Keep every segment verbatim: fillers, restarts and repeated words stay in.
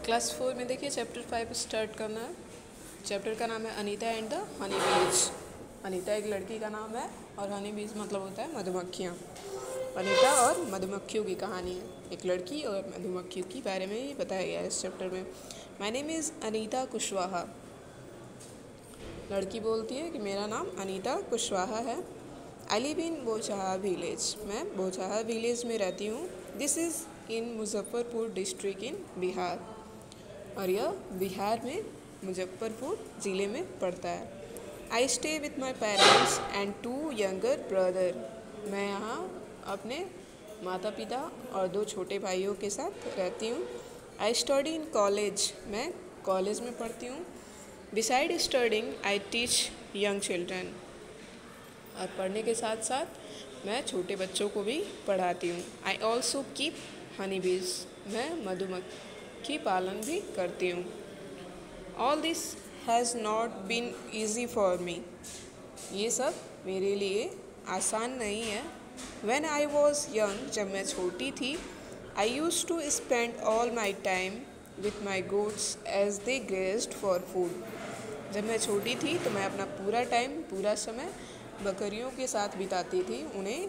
Class four में देखिए chapter five start करना है। चैप्टर का नाम है अनीता एंड द हनी बीज। अनीता एक लड़की का नाम है और हनी बीज मतलब होता है मधुमक्खियाँ। अनीता और मधुमक्खियों की कहानी है। एक लड़की और मधुमक्खियों के बारे में ही बताया गया है इस चैप्टर में। My name is Anita Kushwaha. लड़की बोलती है कि मेरा नाम अनीता कुशवाहा है। I live in Bochaha village. मैं बोचाहा विलेज में रहती हूँ। This is in Muzaffarpur district in Bihar. और यह बिहार में मुजफ्फरपुर ज़िले में पड़ता है। I stay with my parents and two younger brother. मैं यहाँ अपने माता पिता और दो छोटे भाइयों के साथ रहती हूँ। I study in college. मैं कॉलेज में पढ़ती हूँ। Beside studying I teach young children. और पढ़ने के साथ साथ मैं छोटे बच्चों को भी पढ़ाती हूँ। आई ऑल्सो कीप हनी बीज। मैं मधुमक्खी पालन भी करती हूँ। All this has not been easy for me. ये सब मेरे लिए आसान नहीं है। व्हेन आई वॉज यंग, जब मैं छोटी थी, I use to spend all my time with my goats as they grazed for food. जब मैं छोटी थी तो मैं अपना पूरा टाइम पूरा समय बकरियों के साथ बिताती थी। उन्हें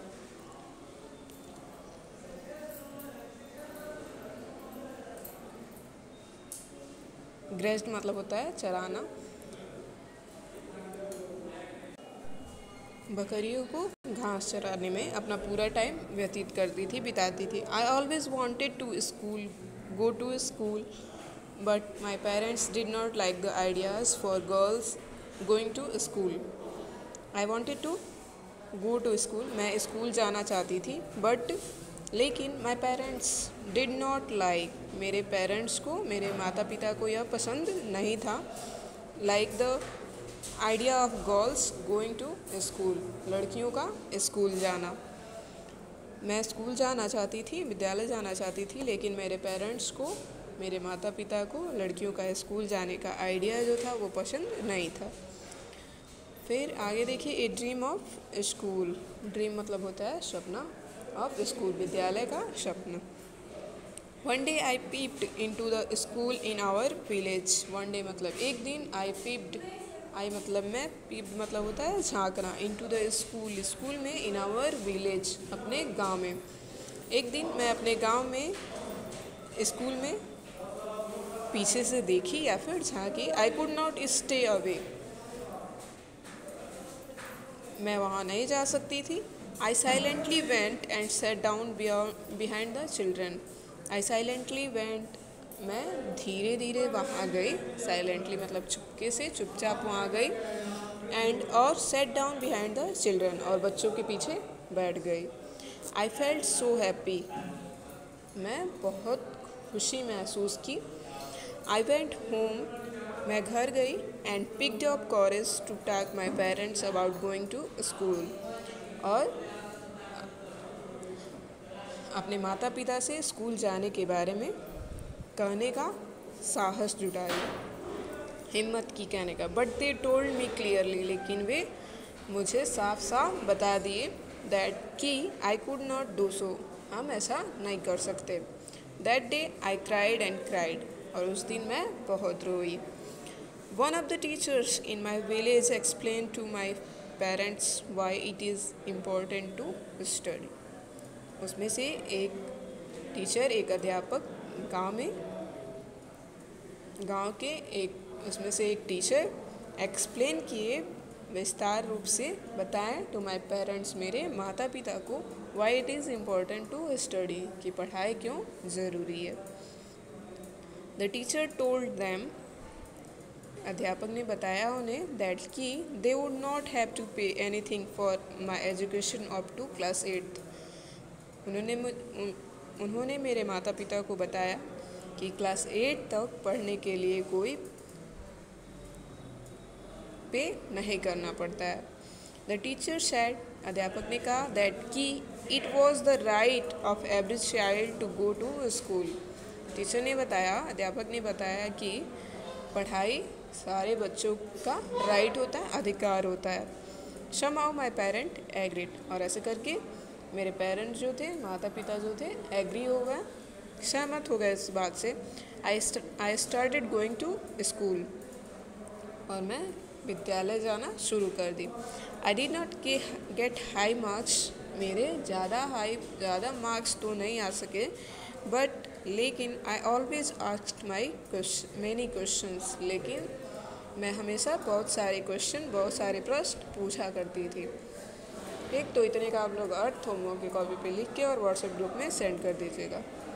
ग्रेज्ड मतलब होता है चराना। बकरियों को घास चराने में अपना पूरा टाइम व्यतीत करती थी बिताती थी। I always wanted to school go to school but my parents did not like the ideas for girls going to school. I wanted to go to school. मैं स्कूल जाना चाहती थी बट लेकिन my parents did not like. मेरे पेरेंट्स को, मेरे माता पिता को यह पसंद नहीं था। Like the idea of girls going to school. लड़कियों का स्कूल जाना। मैं स्कूल जाना चाहती थी, विद्यालय जाना चाहती थी, लेकिन मेरे पेरेंट्स को, मेरे माता पिता को लड़कियों का स्कूल जाने का आइडिया जो था वो पसंद नहीं था। फिर आगे देखिए, a dream of school. Dream मतलब होता है सपना, ऑफ स्कूल विद्यालय का सपना। One day I peeped into the school in our village. One day मतलब एक दिन। आई पीप्ड, आई मतलब मैं, पीप्ड मतलब होता है झांकना। Into the school, school में, इन आवर विलेज अपने गांव में। एक दिन मैं अपने गांव में स्कूल में पीछे से देखी या फिर झांकी। I could not stay away. मैं वहाँ नहीं जा सकती थी। I silently went and sat down behind the children. I silently went, मैं धीरे धीरे वहाँ गई। साइलेंटली मतलब चुपके से, चुपचाप वहाँ गई। एंड और sat down behind the children, और बच्चों के पीछे बैठ गई। I felt so happy. मैं बहुत खुशी महसूस की। I went home. मैं घर गई and picked up courage to talk my parents about going to school. और अपने माता पिता से स्कूल जाने के बारे में कहने का साहस जुटाया, हिम्मत की कहने का। But they told me clearly, लेकिन वे मुझे साफ साफ बता दिए दैट कि I could not do so, हम ऐसा नहीं कर सकते। That day I cried and cried, और उस दिन मैं बहुत रोई। One of the teachers in my village explain to my parents why it is important to study. उसमें से एक टीचर, एक अध्यापक गांव में, गांव के एक, उसमें से एक टीचर एक्सप्लेन किए, विस्तार रूप से बताएं टू माई पेरेंट्स, मेरे माता पिता को, why it is important to study, कि पढ़ाई क्यों ज़रूरी है। द टीचर टोल्ड दैम, अध्यापक ने बताया उन्हें, दैट कि they would not have to pay anything for my education up to class eighth. उन्होंने उन, उन्होंने मेरे माता पिता को बताया कि क्लास एट तक पढ़ने के लिए कोई पे नहीं करना पड़ता है। द टीचर सेड, अध्यापक ने कहा, दैट कि it was the right of every child to go to school. Teacher ने बताया, अध्यापक ने बताया कि पढ़ाई सारे बच्चों का राइट होता है, अधिकार होता है। समहाउ माई पेरेंट एग्रीड, और ऐसे करके मेरे पेरेंट्स जो थे, माता पिता जो थे, एग्री हो गए, सहमत हो गए इस बात से। I I started going to school, और मैं विद्यालय जाना शुरू कर दी। I did not get high marks, मेरे ज़्यादा हाई ज़्यादा मार्क्स तो नहीं आ सके, बट लेकिन I always asked my question many questions, लेकिन मैं हमेशा बहुत सारे क्वेश्चन बहुत सारे प्रश्न पूछा करती थी। एक तो इतने का आप लोग अर्थ होमवर्क की कॉपी पे लिख के और व्हाट्सएप ग्रुप में सेंड कर दीजिएगा।